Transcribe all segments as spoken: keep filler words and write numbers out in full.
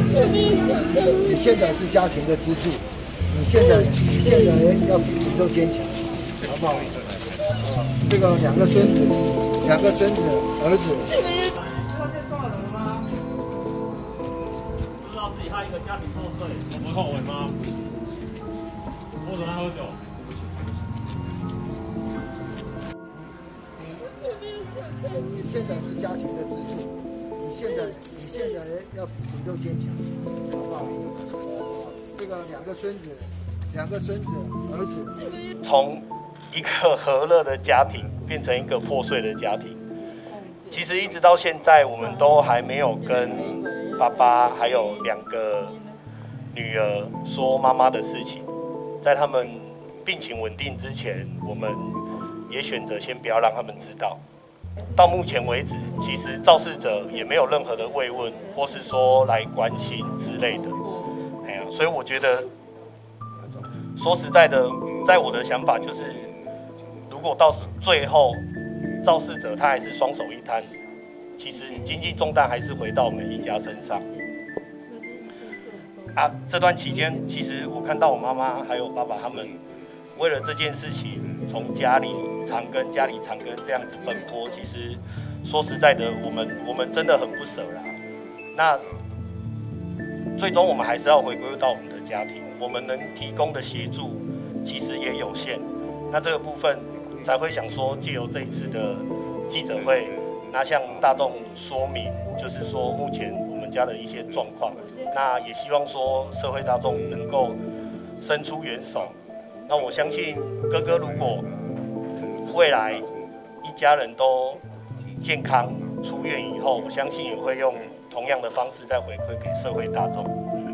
你现在是家庭的支柱，你现在你现在要比谁都坚强，好不好？啊，这个两个孙子，两个孙子儿子。知道这多少人吗？ 知道自己害一个家庭破碎，我不后悔吗？或者他喝酒？ 你现在是家庭的支柱，你现在你现在要比谁都坚强，好不好？这个两个孙子，两个孙子儿子， 从一个和乐的家庭变成一个破碎的家庭。其实一直到现在，我们都还没有跟爸爸还有两个女儿说妈妈的事情。在他们病情稳定之前，我们也选择先不要让他们知道。 到目前为止，其实肇事者也没有任何的慰问，或是说来关心之类的。哎呀，所以我觉得，说实在的，在我的想法就是，如果到最后肇事者他还是双手一摊，其实经济重担还是回到每一家身上。啊，这段期间，其实我看到我妈妈还有爸爸他们为了这件事情，从家里。 长庚家里长庚这样子奔波，其实说实在的，我们我们真的很不舍啦。那最终我们还是要回归到我们的家庭，我们能提供的协助其实也有限。那这个部分才会想说，借由这一次的记者会，那向大众说明，就是说目前我们家的一些状况。那也希望说社会大众能够伸出援手。那我相信哥哥如果 未来一家人都健康出院以后，我相信也会用同样的方式再回馈给社会大众。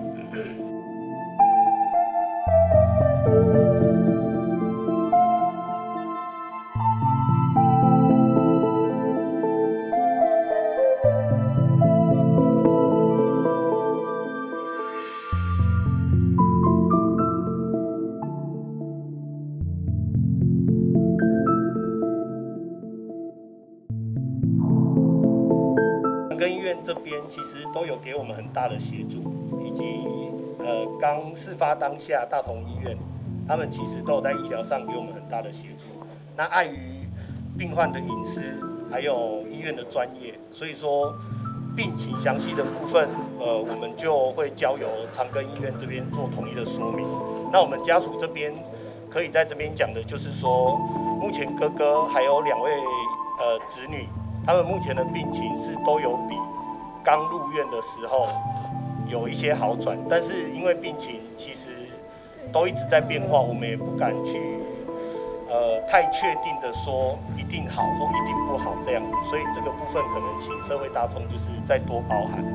长庚医院这边其实都有给我们很大的协助，以及呃刚事发当下大同医院，他们其实都有在医疗上给我们很大的协助。那碍于病患的隐私，还有医院的专业，所以说病情详细的部分，呃我们就会交由长庚医院这边做统一的说明。那我们家属这边可以在这边讲的就是说，目前哥哥还有两位呃子女。 他们目前的病情是都有比刚入院的时候有一些好转，但是因为病情其实都一直在变化，我们也不敢去呃太确定的说一定好或一定不好这样子，所以这个部分可能请社会大众就是再多包涵。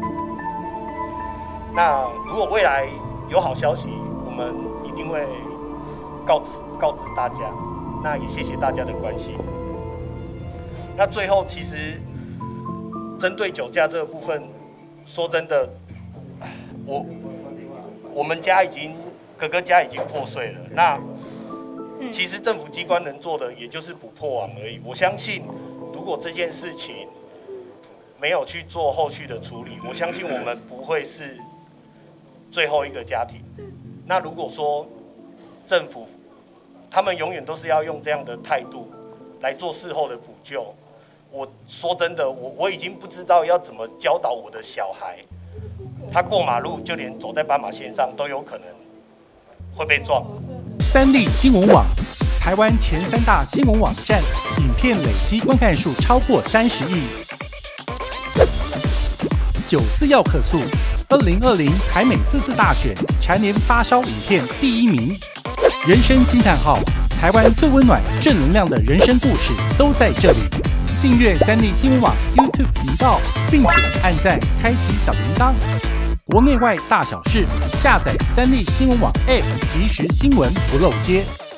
那如果未来有好消息，我们一定会告知告知大家。那也谢谢大家的关心。 那最后，其实针对酒驾这个部分，说真的，我我们家已经哥哥家已经破碎了。那其实政府机关能做的，也就是补破网而已。我相信，如果这件事情没有去做后续的处理，我相信我们不会是最后一个家庭。那如果说政府他们永远都是要用这样的态度来做事后的补救。 我说真的，我我已经不知道要怎么教导我的小孩，他过马路就连走在斑马线上都有可能会被撞。 三立新闻网，台湾前三大新闻网站，影片累积观看数超过三十亿。九四要客诉，二零二零台美四次大选蝉联发烧影片第一名。人生惊叹号，台湾最温暖、正能量的人生故事都在这里。 订阅三立新闻网 YouTube 频道，并且按赞、开启小铃铛。国内外大小事，下载三立新闻网 App， 即时新闻不漏接。